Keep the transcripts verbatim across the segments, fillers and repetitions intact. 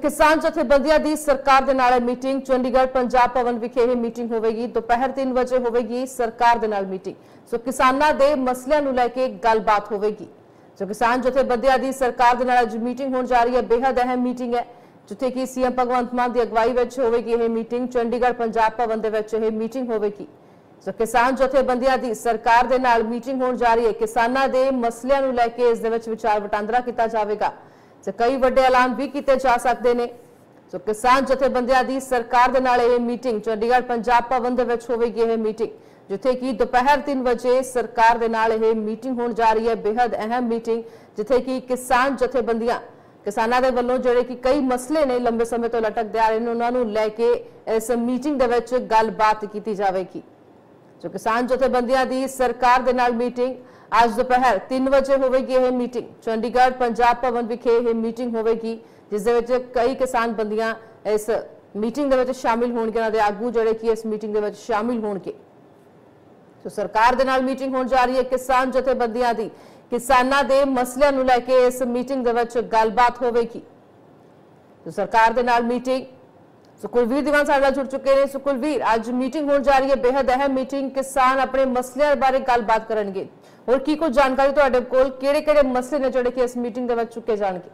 किसान जथेबंदियां दी सरकार दे नाल मीटिंग चंडीगढ़ पंजाब भवन विखे ही मीटिंग होवेगी। दोपहर तीन बजे होवेगी सरकार दे नाल मीटिंग। सो किसानां दे मसलियां नूं लैके गलबात होवेगी। सो किसान जथेबंदियां दी सरकार दे नाल अज मीटिंग होण जा रही है। बेहद अहम मीटिंग है जिथे कि सीएम भगवंत मान दी अगवाई विच होवेगी यह मीटिंग। चंडीगढ़ पंजाब भवन दे विच यह मीटिंग होवेगी। सो किसान जथेबंदियां दी सरकार दे नाल मीटिंग होण जा रही है। किसानां दे मसलियां नूं लैके इस दे विच विचार वटांदरा कीता जावेगा। कई वड्डे ऐलान भी किए जा सकते हैं। सो किसान जथेबंदियां दी सरकार दे नाल यह मीटिंग चंडीगढ़ पंजाब भवन दे विच होवेगी यह मीटिंग जिथे कि दोपहर तीन बजे सरकार दे नाल यह मीटिंग होण जा रही है। बेहद अहम मीटिंग जिथे कि किसान जथेबंदियां किसानां दे वल्लों जिहड़े कि कई मसले ने लंबे समय तो लटकदे आ रहे हैं उन्हां नूं लैके इस मीटिंग दे विच गलबात कीती जावेगी। सो किसान जथेबंदियां दी सरकार दे नाल मीटिंग आज दोपहर तीन बजे होगी यह मीटिंग। चंडीगढ़ पंजाब भवन विखे यह मीटिंग होगी जिस कई किसान बंदियां इस मीटिंग दे विच शामिल होणगे। उन्हां दे आगू जिहड़े कि इस मीटिंग दे विच शामिल होणगे। तो सरकार दे नाल मीटिंग होण जा रही है। किसान जथेबंदियां दी किसानां दे मसलियां नूं लैके इस मीटिंग दे विच गलबात होवेगी। तो सरकार दे नाल मीटिंग सो कुलवीर दीवान साडे नाल जुड़ चुके हैं। सो कुलवीर, अज मीटिंग होण जा रही है, बेहद अहम मीटिंग। किसान अपने मसलियां बारे गलबात करनगे और की कुछ जानकारी तुहाडे कोल किहड़े-किहड़े मसले ने जिहड़े कि इस मीटिंग दे विच चुके जाणगे?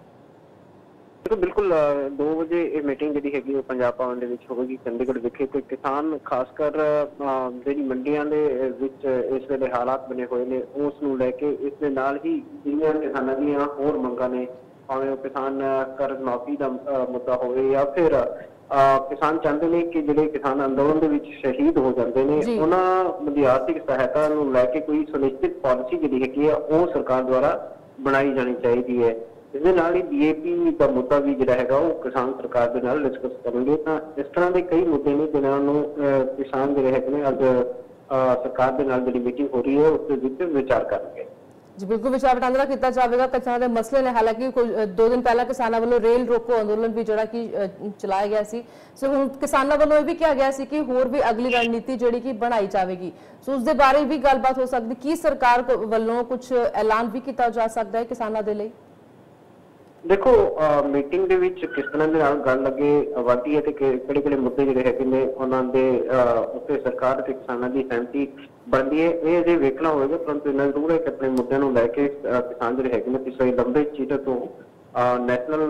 तो बिल्कुल दो बजे ये मीटिंग जी हैगी पंजाब भवन दे विच होगी चंडीगढ़ विखे। तो किसान खासकर जी मंडियां दे विच इस वेले हालात बने हुए ने उस नूं लैके इस दे नाल ही जिहड़ियां किसानां दीयां होर मंगां ने भावें किसान कर्ज माफी का मुद्दा होवे या फिर किसान चाहते हैं कि जिहड़े किसान अंदोलन दे विच शहीद हो जाते हैं उन्हां दी आर्थिक सहायता नूं लैके कोई सुनिश्चित पॉलिसी जिहड़ी हैगी है वो सरकार द्वारा बनाई जानी चाहिए है। इस दे नाल ही डीएपी का मुद्दा भी जिहड़ा हैगा वो किसान सरकार दे नाल डिस्कस करेंगे। तो इस तरह के कई मुद्दे ने जिन्हां नूं किसान जिहड़े हैगे ने अज सरकार दे नाल जिहड़ी मीटिंग हो रही है उस दे विच विचार करनगे। जी बिल्कुल, विचार वटांदरा किया जाएगा किसानों के मसले ने। हालांकि दो दिन पहला किसानों वालों रेल रोको अंदोलन भी जोड़ा कि चलाया गया सी। सो हुण किसानों वालों यह भी कहा गया सी कि होर भी अगली रणनीति जिहड़ी कि बनाई जाएगी। सो उस दे बारे भी गलबात हो सकती कि सरकार वालों कुछ ऐलान भी किया जा सकता है किसानों के लिए? देखो मीटिंग दे विच किस तरह दे नाल गल लगे वादी है ते किहड़े किहड़े मुद्दे जिहड़े हैगे ने उन्हां दे उत्ते सरकार ते किसानां दी सहमति बनदी है ये अजे वेखना होएगा। परंतु इन्ना जरूर है कि अपने मुद्दों नूं लैके किसान जिहड़े हैगे ने पिछले लंबे चीर तो नैशनल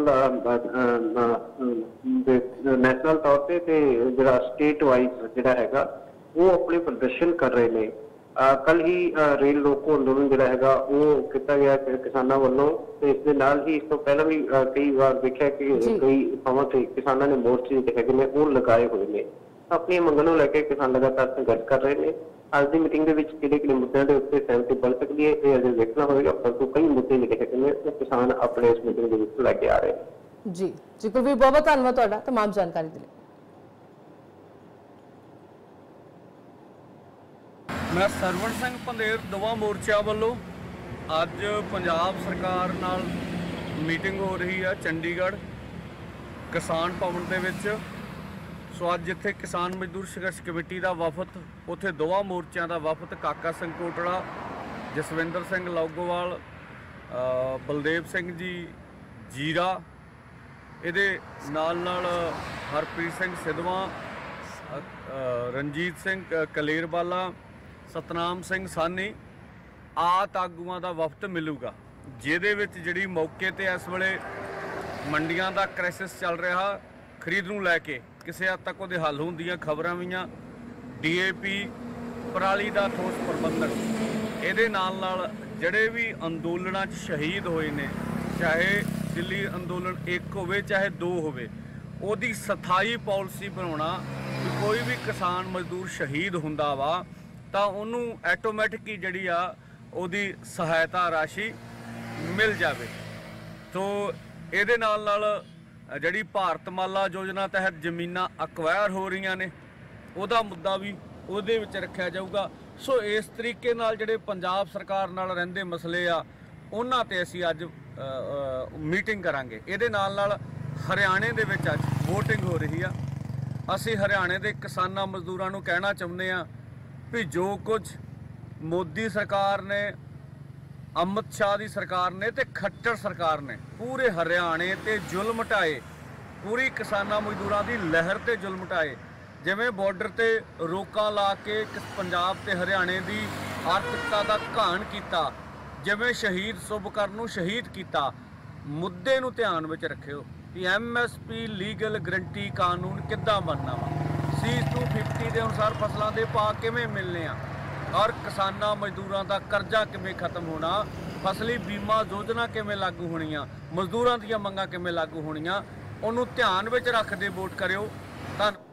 नैशनल तौर ते ते जिहड़ा स्टेट वाइज जिहड़ा हैगा वो अपने प्रदर्शन कर रहे ने। कल ही रेल रोको अंदोलन जिहड़ा हैगा वो किया गया किसानां वालों। तो इस दे नाल ही इस तो पहला भी कई बार देखा कि कई थावां ते किसानां ने मोर्चे जिहड़े हैगे ने वो लगाए हुए ने। अपनी मंगां नूं लैके किसान लगातार संघर्ष कर रहे हैं। अज की मीटिंग के किहड़े-किहड़े मुद्दों के उत्ते सहमति बन सकती है ये अजे देखना होगा। परंतु कई मुद्दे जिहड़े हैगे ने वो किसान अपने इस मीटिंग के विच लैके आ रहे हैं। जी जी कुलवीर, बहुत बहुत धन्यवाद तुहाडा तमाम जानकारी दे लई। मैं सरवण सिंह पंधेर दोवां मोर्चों वालों अज पंजाब सरकार नाल मीटिंग हो रही है चंडीगढ़ किसान भवन दे विच। सो अज जिथे किसान मजदूर संघर्ष कमेटी का वफद उत्थे दोवां मोर्चों का वफद काका सिंह कोटड़ा, जसविंदर सिंह लौगोवाल, बलदेव सिंह जी जीरा, इहदे नाल नाल हरप्रीत सिंह सिद्धवा, रणजीत सिंह कलेरवाला, सतनाम सिंह सानी आत आगूआं दा वफद मिलूगा जिहदे विच जिहड़ी मौके ते इस वेले मंडियां दा क्राइसिस चल रहा खरीद नूं लैके किसी हद तक उहदे हल होण दीयां खबरां वीआं। डीएपी पराली दा ठोस प्रबंधन इहदे नाल नाल जिहड़े भी अंदोलनां च शहीद होए ने चाहे दिल्ली अंदोलन एक होवे चाहे दो होवे उहदी स्थाई पॉलिसी बनाउणा कि कोई भी किसान मजदूर शहीद हुंदा वा तो उन्होंने ऐटोमैटिक ही जी आ सहायता राशि मिल जाए। तो ये नाल नाल जी भारतमाला योजना तहत जमीनां अक्वायर हो रही ने उहदा मुद्दा भी उहदे विच रखा जाऊगा। सो इस तरीके नाल जिहड़े पंजाब सरकार नाल रहिंदे मसले आ उन्हां ते असीं अज मीटिंग करांगे। इहदे नाल नाल हरियाणे दे विच अज वोटिंग हो रही आ। असीं हरियाणे दे किसानां मजदूरां नूं कहना चाहुंदे आ भी जो कुछ मोदी सरकार ने अमित शाह की सरकार ने ते खट्टर सरकार ने पूरे हरियाणे ते जुल्म ढाए ਪੂਰੀ ਕਿਸਾਨਾਂ ਮਜ਼ਦੂਰਾਂ ਦੀ ਲਹਿਰ ਤੇ ਜ਼ੁਲਮ ਢਾਏ। ਜਿਵੇਂ ਬਾਰਡਰ ਤੇ ਰੋਕਾਂ ਲਾ ਕੇ ਪੰਜਾਬ ਤੇ ਹਰਿਆਣੇ ਦੀ ਆਰਥਿਕਤਾ ਦਾ ਘਾਣ ਕੀਤਾ, ਜਿਵੇਂ ਸ਼ਹੀਦ ਸੁਭਕਰਨ ਨੂੰ ਸ਼ਹੀਦ ਕੀਤਾ। ਮੁੱਦੇ ਨੂੰ ਧਿਆਨ ਵਿੱਚ ਰੱਖਿਓ ਕਿ M S P legal guarantee ਕਾਨੂੰਨ ਕਿੱਦਾਂ ਬਣਨਾ ਵਾ, ਸੀ ਟੂ ਫਿਫਟੀ ਦੇ ਅਨੁਸਾਰ ਫਸਲਾਂ ਦੇ ਭਾਅ ਕਿਵੇਂ ਮਿਲਣੇ ਆ, ਔਰ ਕਿਸਾਨਾਂ ਮਜ਼ਦੂਰਾਂ ਦਾ ਕਰਜ਼ਾ ਕਿਵੇਂ ਖਤਮ ਹੋਣਾ, ਫਸਲੀ ਬੀਮਾ ਯੋਜਨਾ ਕਿਵੇਂ ਲਾਗੂ ਹੋਣੀਆਂ, ਮਜ਼ਦੂਰਾਂ ਦੀਆਂ ਮੰਗਾਂ ਕਿਵੇਂ ਲਾਗੂ ਹੋਣੀਆਂ, ਉਹਨੂੰ ਧਿਆਨ ਵਿੱਚ ਰੱਖਦੇ ਵੋਟ ਕਰਿਓ। ਧੰਨਵਾਦ।